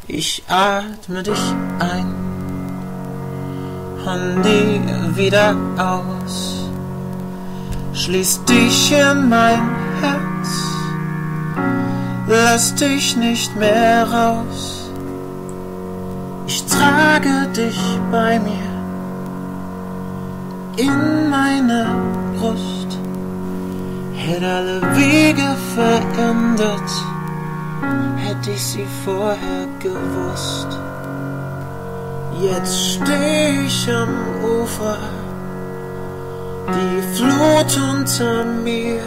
Ich atme dich ein und nie wieder aus. Schließ dich in mein Herz, lass dich nicht mehr raus. Ich trage dich bei mir in meine Brust. Hätte alle Wege verändert, hätte ich sie vorher gewusst. Jetzt steh ich am Ufer, die Flut unter mir,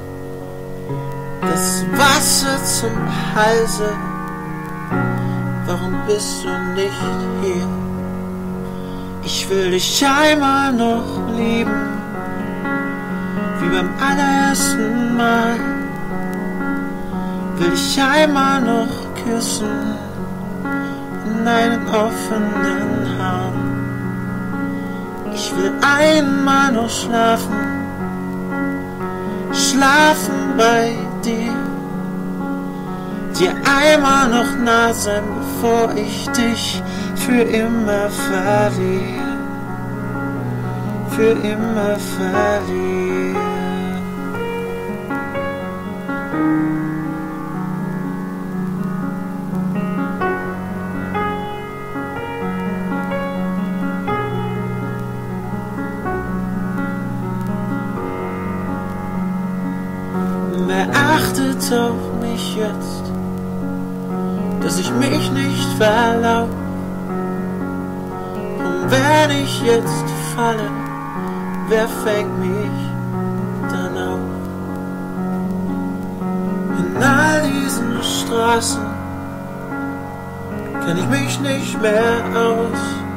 das Wasser zum Halse. Warum bist du nicht hier? Ich will dich einmal noch lieben, wie beim allerersten Mal. Will dich einmal noch küssen in deinen offenen Arm. Ich will einmal noch schlafen, schlafen bei dir, dir einmal noch nah sein, bevor ich dich für immer verliere, für immer verliere. Wer achtet auf mich jetzt, dass ich mich nicht verlauf? Und wenn ich jetzt falle, wer fängt mich dann auf? In all diesen Straßen kenn ich mich nicht mehr aus.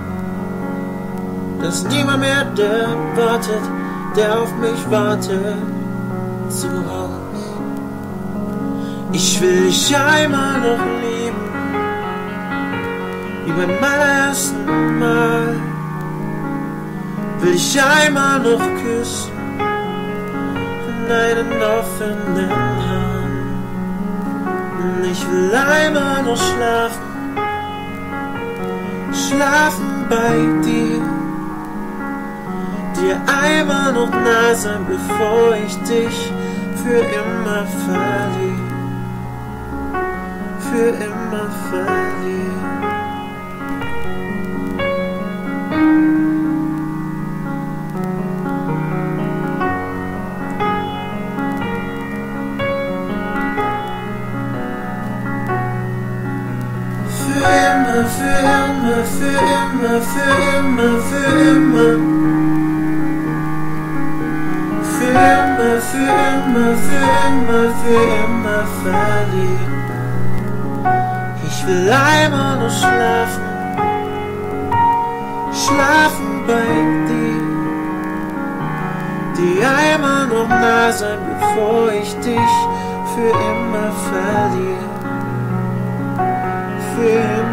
Da ist niemand mehr, der wartet, der auf mich wartet zu Hause. Ich will dich einmal noch lieben, wie beim allerersten Mal. Will dich einmal noch küssen in deinen offenen Armen. Ich will einmal noch schlafen, schlafen bei dir, dir einmal noch nah sein, bevor ich dich für immer verliere, für immer verliere. Für immer, für immer, für immer, für immer, für immer. Für immer, für immer, für immer, für immer verlieren. Ich will einmal noch schlafen, schlafen bei dir, dir einmal noch nah sein, bevor ich dich für immer verliere, für immer.